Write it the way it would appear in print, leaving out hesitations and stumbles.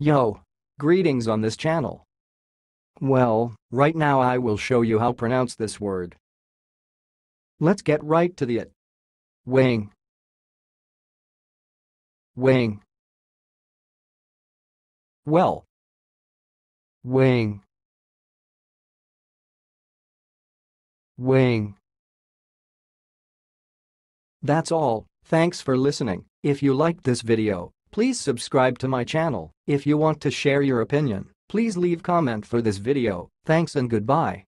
Yo! Greetings on this channel. Well, right now I will show you how to pronounce this word. Let's get right to it. Wey-ing. Wey-ing. Well. Wey-ing. Wey-ing. That's all. Thanks for listening. If you liked this video, please subscribe to my channel. If you want to share your opinion, please leave comment for this video. Thanks and goodbye.